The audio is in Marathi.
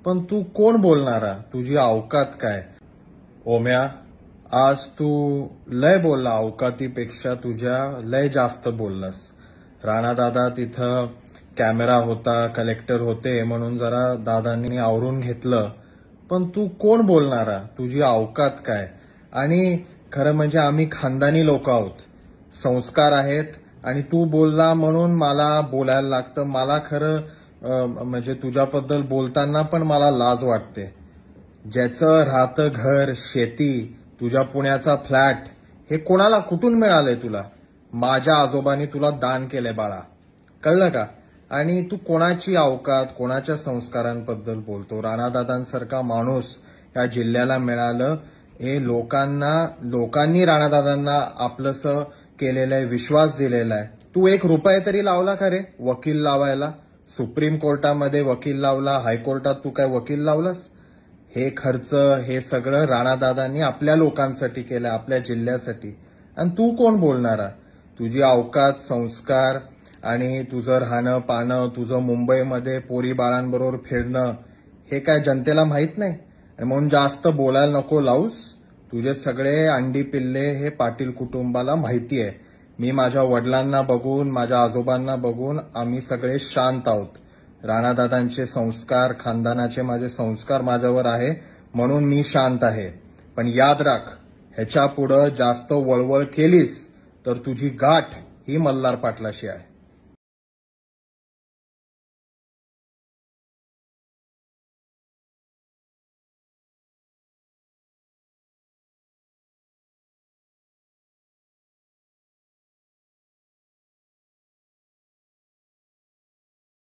पण तू कोण बोलणारा, तुझी अवकात काय? ओम्या, आज तू लय बोलला, अवकातीपेक्षा तुझ्या लय जास्त बोललास. राणादादा तिथं कॅमेरा होता, कलेक्टर होते म्हणून जरा दादांनी आवरून घेतलं, पण तू कोण बोलणारा, तुझी अवकात काय? आणि खरं म्हणजे आम्ही खानदानी लोक आहोत, संस्कार आहेत, आणि तू बोलला म्हणून मला बोलायला लागतं. मला खरं म्हणजे तुझ्याबद्दल बोलताना पण मला लाज वाटते. ज्याचं राहतं घर, शेती, तुझ्या पुण्याचा फ्लॅट, हे कोणाला कुठून मिळालंय तुला? माझ्या आजोबांनी तुला दान केलंय बाळा, कळलं का? आणि तू कोणाची अवकात, कोणाच्या संस्कारांबद्दल बोलतो? राणादादांसारखा माणूस या जिल्ह्याला मिळालं, हे लोकांनी राणादादांना आपलंसं केलेलं आहे, विश्वास दिलेला आहे. तू 1 रुपया तरी लावला का रे वकील लावायला? सुप्रीम कोर्टामध्ये वकील लावला, हायकोर्टात तू काय वकील लावलास? हे खर्च, हे सगळं राणादादांनी आपल्या लोकांसाठी केलं, आपल्या जिल्ह्यासाठी. आणि तू कोण बोलणारा? तुझी अवकात, संस्कार आणि तुझं राहणं पाणं, तुझं मुंबईमध्ये पोरी बाळांबरोबर फिरणं, हे काय जनतेला माहित नाही? आणि म्हणून जास्त बोलायला नको लावूस. तुझे सगळे अंडी पिल्ले हे पाटील कुटुंबाला माहिती आहे. मी माझ्या वडिलांना बघून, माझ्या आजोबांना बघून आम्ही सगळे शांत आहोत. राणादादांचे संस्कार, खानदानाचे माझे संस्कार माझ्यावर आहे म्हणून मी शांत आहे. पण याद राख, ह्याच्या पुढं जास्त वळवळ केलीस तर तुझी गाठ ही मल्हार पाटलाशी आहे.